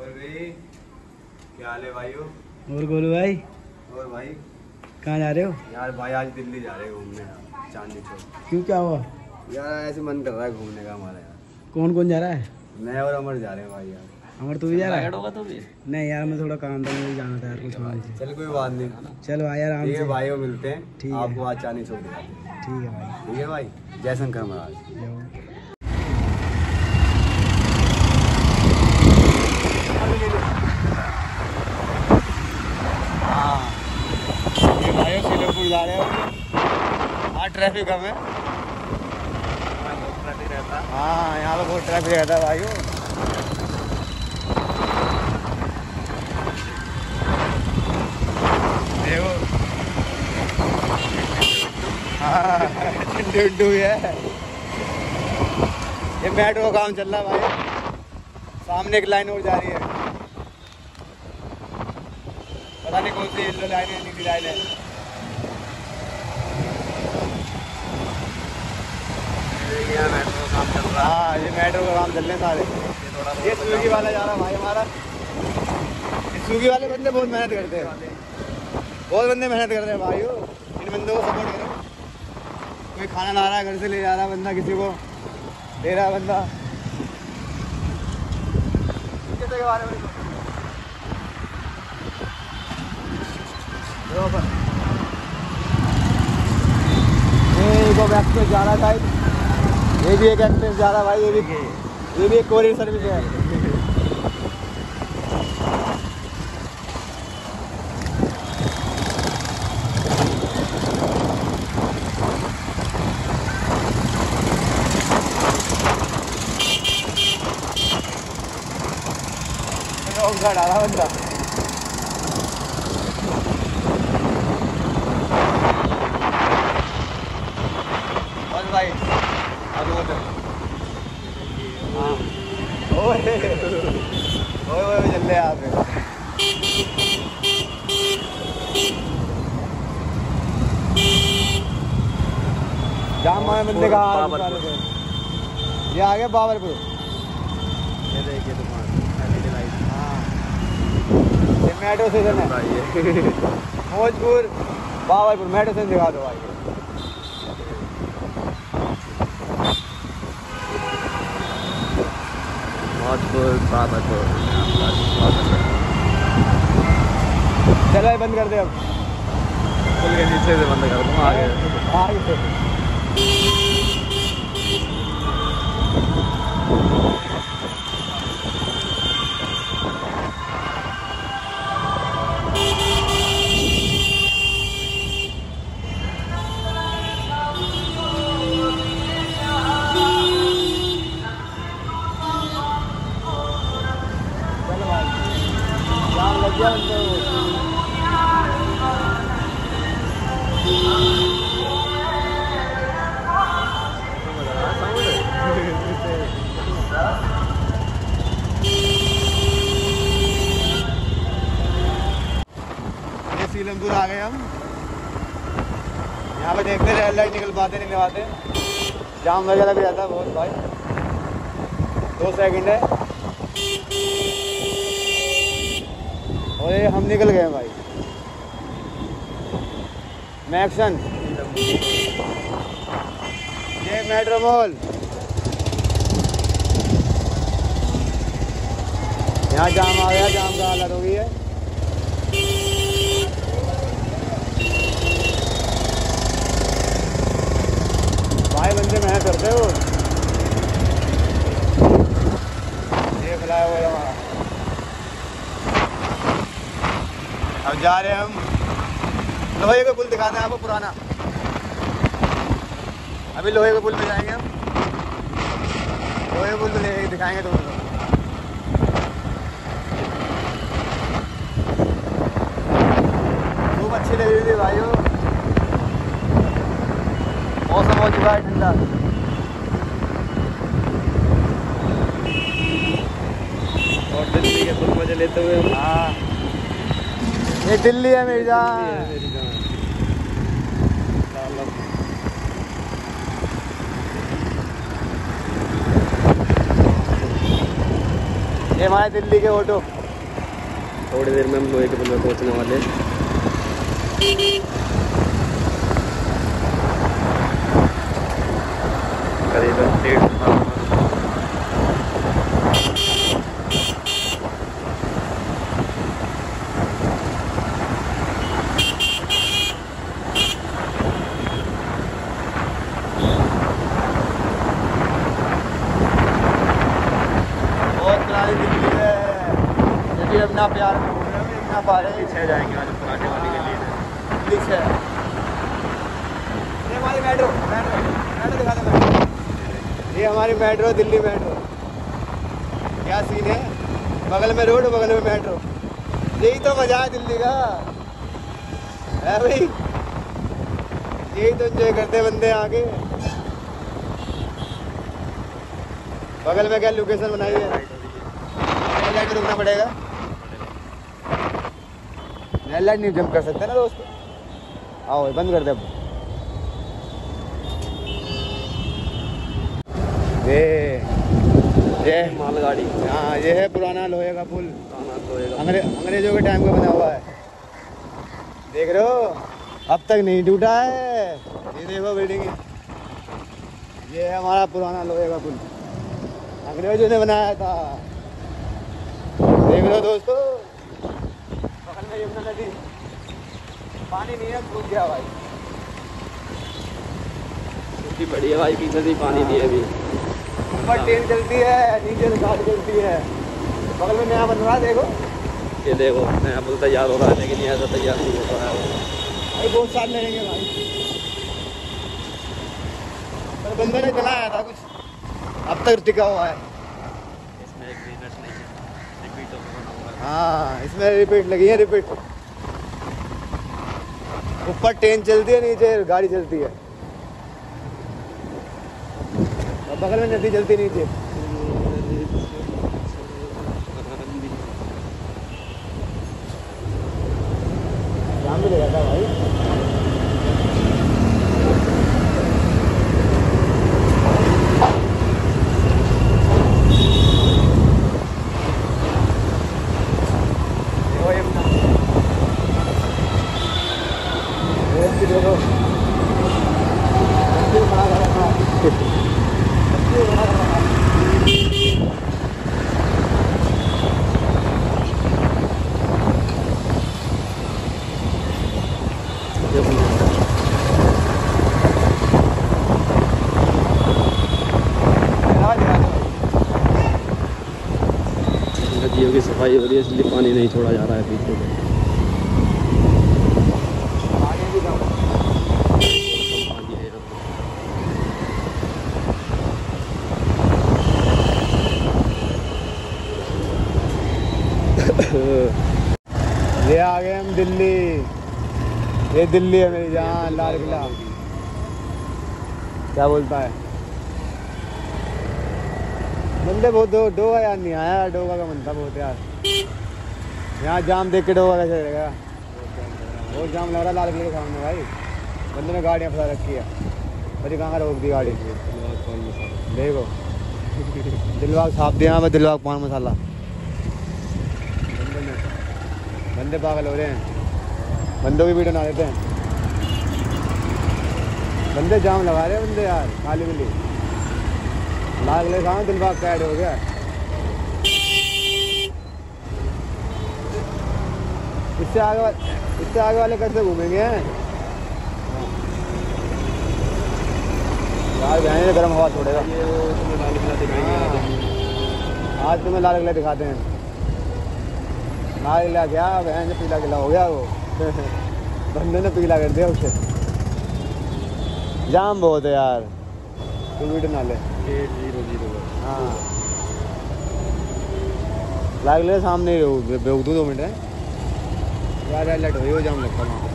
और भाई क्या हाल है भाइयों? और गोलू भाई, और भाई कहाँ जा रहे हो? यार भाई आज दिल्ली जा रहे हैं घूमने चांदनी चौक। क्यों, क्या हुआ? यार ऐसे मन कर रहा है घूमने का हमारा यार। कौन कौन जा रहा है? मैं और अमर जा रहे हैं भाई यार। अमर तू भी जा रहा है? होगा तो भी नहीं यार, मैं थोड़ा काम था, मुझे जाना था यार कुछ काम से। चल कोई बात नहीं, चल भाई आराम ठीक है से। भाइयों मिलते हैं। ठीक है। आपको आज चांदनी चौक दिखाते हैं। ठीक है भाई, ठीक है भाई, जय शंकर महाराज। जाओ। ये भाइयों सीलमपुर जा रहे हैं। हाँ ट्रैफिक कम है। ट्रैफिक रहता है। हाँ यहाँ पे बहुत ट्रैफिक रहता है भाइयों। देखो हाँ चिंटू है। ये मेट्रो का काम चल रहा है भाई। सामने एक लाइन और जा रही है, पता नहीं कौन सी येलो लाइन है, नीली लाइन है। मेट्रो का काम चल रहा हाँ ये मेट्रो का काम चल रहे हैं सारे। है। ये स्विगी वाला जा रहा है भाई हमारा। स्विगी वाले बंदे बहुत मेहनत करते हैं, बहुत बंदे मेहनत करते हैं भाइयों। इन बंदों को सपोर्ट करो। कोई खाना ला रहा है, घर से ले जा रहा है बंदा, किसी को दे रहा है बंदा। कैसे के बारे में ये एक एक्सप्रेस जा रहा था, ये भी एक एक्सप्रेस जा रहा है भाई। ये भी एक कोरियर सर्विस है। डाला बंदा बस भाई अब हाँ ओए चल रहे यहाँ पे। जाम मारे बंदे का। ये आ गया बाबरपुर। ये देखिए दुकान हाँ ये मेट्रो स्टेशन है। मौजपुर बाबरपुर मेट्रो स्टेशन दिखा दो भाई। चल भाई बंद कर दे अब। पुल के नीचे से बंद कर दूँगा आगे। आगे से लग गया ये सीलमपुर आ गए हम। यहाँ पे देखते रहे लाइट निकल पाते नहीं पाते। जाम वगैरह भी रहता है बहुत भाई। 2 सेकंड है और ये हम निकल गए भाई। मैक्सन ये मेट्रो मॉल। यहाँ जाम आ गया, जाम का हालत हो गई है। भाई बंदे मेहनत करते हो। ये फ्लाई ओवर हमारा। अब जा रहे हैं हम लोहे का पुल दिखाते हैं आपको पुराना। अभी लोहे के पुल पे जाएंगे हम। लोहे के पुल पे दिखाएंगे तो खूब अच्छी लगी थी भाइयों। मौसम हो चुका है ठंडा। और दिल्ली के फुल मजे लेते हुए। हाँ ये दिल्ली है मेरी जान। ये हमारे दिल्ली के ऑटो। थोड़ी देर में हम लोहे के पुल में पहुंचने वाले हैं। करीबन 1.5 साल अपना प्यार में घूम रहे हो, इतना पा रहे हैं। पीछे जाएंगे आज पराठे वाली गली में। पीछे ये हमारी मेट्रो मेट्रो दिखा दे मेट्रो। ये हमारी मेट्रो, दिल्ली मेट्रो। क्या सीन है, बगल में रोड बगल में मेट्रो। यही तो मजा है दिल्ली का है भाई, यही तो एंजॉय करते बंदे आके। बगल में क्या लोकेशन बनाई है, जाके रुकना पड़ेगा। रेड लाइट नहीं जंप कर सकते ना दोस्त। आओ बंद कर दे अब। ये मालगाड़ी। हाँ ये है पुराना लोहे का पुल। लोहे का अंग्रेजों के टाइम का बना हुआ है। देख रहे हो अब तक नहीं टूटा है। ये देखो बिल्डिंग है। ये है हमारा पुराना लोहे का पुल, अंग्रेजों ने बनाया था। देख लो दोस्तों, बगल में यमुना नदी, पानी नहीं है, सूख गया भाई। इतनी बड़ी है भाई, पीछे से पानी नहीं है अभी। ऊपर ट्रेन चलती है, नीचे से गाड़ी चलती है। बगल में नया बन रहा है, देखो ये देखो नया पुल तैयार हो रहा है, लेकिन ये ऐसा तैयार नहीं हो रहा है भाई। बहुत साल लगेंगे भाई, पर बंदे ने चलाया था कुछ, अब तक टिका हुआ है। इसमें एक मिनट नहीं है, रिपीट बना हुआ है। हाँ इसमें रिपीट लगी है, रिपीट। ऊपर ट्रेन चलती है, नीचे गाड़ी चलती है, और बगल में नदी चलती नीचे। जाम भी लगा था भाई। नदियों की सफाई हो रही है, इसलिए पानी नहीं छोड़ा जा रहा है पीछे से। ये आ गए हम दिल्ली। ये दिल्ली है मेरी जान, लाल किला। क्या बोलता है बंदे बहुत दो यार, नहीं आया डोगा का मन था बहुत यार। यहाँ जाम देख के डोगा कैसे रहेगा, बहुत जाम लग रहा है लाल किले के सामने भाई। बंदे ने गाड़ियाँ फंसा रखी है, अरे कहाँ रोक दी गाड़ी। देखो दिलबाग छाप दिया मैं, दिलबाग पान मसाला। बंदे पागल हो रहे हैं, बंदों की वीडियो बना देते हैं। बंदे जाम लगा रहे हैं बंदे यार, खाली मिली लाग ले कहाँ दिलबाग का ऐड हो गया। इससे आगे वाले कैसे घूमेंगे यार, गर्म हवा छोड़ेगा। आज तुम्हें लाल किला दिखाते हैं। लाल किला क्या बहन से पीला किला हो गया वो। बंदे ने पीला कर दिया उसे। जाम बहुत है यार, तू वीडियो ना ले। 800 हाँ लाल किले सामने ही बेवकूफ़ 2 मिनट है यार, लाइट हो जाम लगता है वहाँ।